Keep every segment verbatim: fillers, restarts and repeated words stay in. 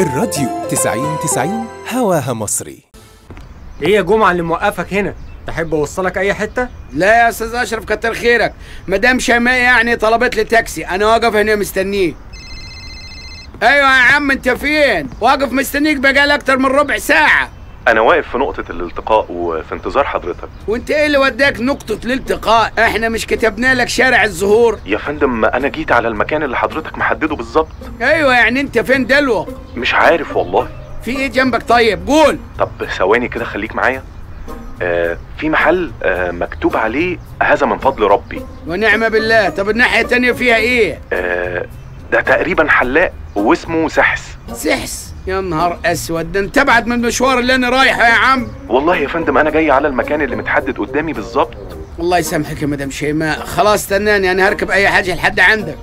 الراديو تسعين تسعين هواها مصري. ايه يا جمعة اللي موقفك هنا؟ تحب اوصلك اي حتة؟ لا يا استاذ اشرف كتر خيرك، مدام شيماء يعني طلبت لي تاكسي، انا واقف هنا مستنيه. ايوه يا عم انت فين؟ واقف مستنيك بقالي اكتر من ربع ساعة. أنا واقف في نقطة الالتقاء وفي انتظار حضرتك. وانت ايه اللي وداك نقطة الالتقاء؟ احنا مش كتبنا لك شارع الزهور؟ يا فندم أنا جيت على المكان اللي حضرتك محدده بالظبط. ايوه يعني انت فين دلوقتي؟ مش عارف والله. في ايه جنبك طيب؟ قول. طب ثواني كده خليك معايا. آه في محل آه مكتوب عليه هذا من فضل ربي. ونعم بالله. طب الناحية التانية فيها ايه؟ آه ده تقريبا حلاق واسمه سحس. سحس؟ يا نهار اسود، ده انت ابعد من المشوار اللي انا رايحه يا عم. والله يا فندم انا جاي على المكان اللي متحدد قدامي بالظبط. الله يسامحك يا مدام شيماء، خلاص استناني انا هركب اي حاجه لحد عندك.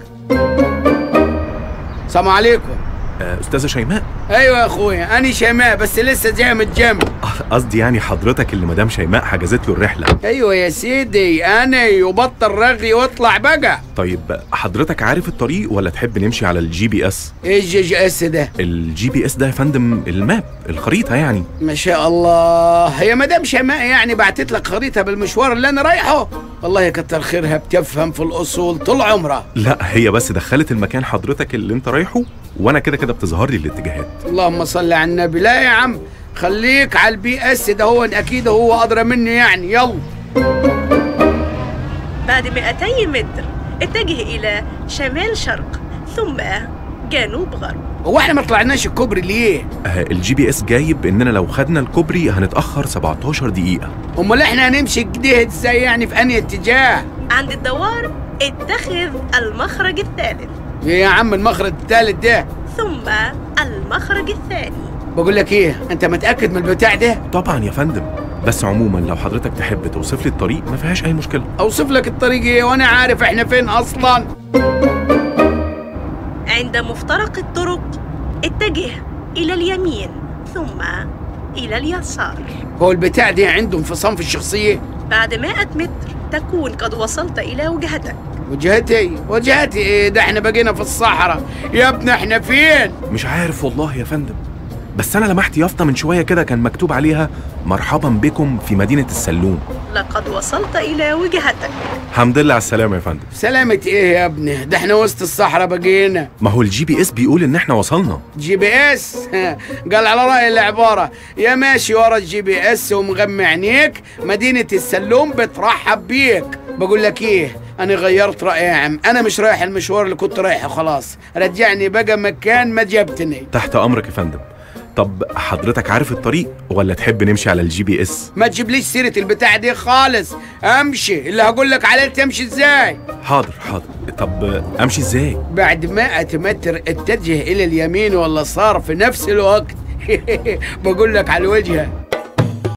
السلام عليكم. آه استاذة شيماء؟ ايوه يا اخويا انا شيماء بس لسه جاي من الجيم. قصدي يعني حضرتك اللي مدام شيماء حجزت له الرحله. ايوه يا سيدي انا، وبطل رغي واطلع بقى. طيب حضرتك عارف الطريق ولا تحب نمشي على الجي بي اس؟ ايه الجي جي اس ده؟ الجي بي اس ده يا فندم الماب، الخريطه يعني. ما شاء الله، هي مدام شيماء يعني بعتت لك خريطه بالمشوار اللي انا رايحه؟ والله كتر خيرها بتفهم في الاصول طول عمرها. لا هي بس دخلت المكان حضرتك اللي انت رايحه، وانا كده كده بتظهر لي الاتجاهات. اللهم صل على النبي. لا يا عم خليك على البي اس ده، هو اكيد هو ادرى مني يعني. يلا. بعد مئتي متر اتجه الى شمال شرق ثم جنوب غرب. هو احنا ما طلعناش الكوبري ليه؟ آه الجي بي اس جايب اننا لو خدنا الكوبري هنتاخر سبعتاشر دقيقه. امال احنا هنمشي كده ازاي يعني؟ في انهي اتجاه؟ عند الدوار اتخذ المخرج الثالث. ايه يا عم المخرج الثالث ده؟ ثم المخرج الثاني. بقول لك ايه، انت متاكد من البتاع ده؟ طبعا يا فندم، بس عموما لو حضرتك تحب توصف لي الطريق ما فيهاش اي مشكله. اوصف لك الطريق ايه وانا عارف احنا فين اصلا؟ عند مفترق الطرق اتجه الى اليمين ثم الى اليسار. هو البتاع ده عنده انفصام في الشخصيه؟ بعد مئة متر تكون قد وصلت الى وجهتك. وجهتي؟ وجهتي ايه؟ ده احنا بقينا في الصحراء يا ابني، احنا فين؟ مش عارف والله يا فندم، بس انا لمحت يافطه من شويه كده كان مكتوب عليها مرحبا بكم في مدينه السلوم. لقد وصلت الى وجهتك. الحمد لله على السلامه يا فندم. سلامة ايه يا ابني؟ ده احنا وسط الصحراء بقينا. ما هو الجي بي اس بيقول ان احنا وصلنا. جي بي اس؟ قال على رأي العبارة يا ماشي ورا الجي بي اس ومغمى عينيك، مدينة السلوم بترحب بيك. بقول لك ايه، انا غيرت رأيي يا عم، انا مش رايح المشوار اللي كنت رايحه، خلاص رجعني بقى مكان ما جبتني. تحت امرك يا فندم. طب حضرتك عارف الطريق ولا تحب نمشي على الجي بي اس؟ ما تجيبليش سيرة البتاع دي خالص، امشي اللي هقول لك عليه تمشي ازاي. حاضر حاضر. طب امشي ازاي؟ بعد مئة متر اتجه الى اليمين واليسار في نفس الوقت. بقول لك على الوجهة.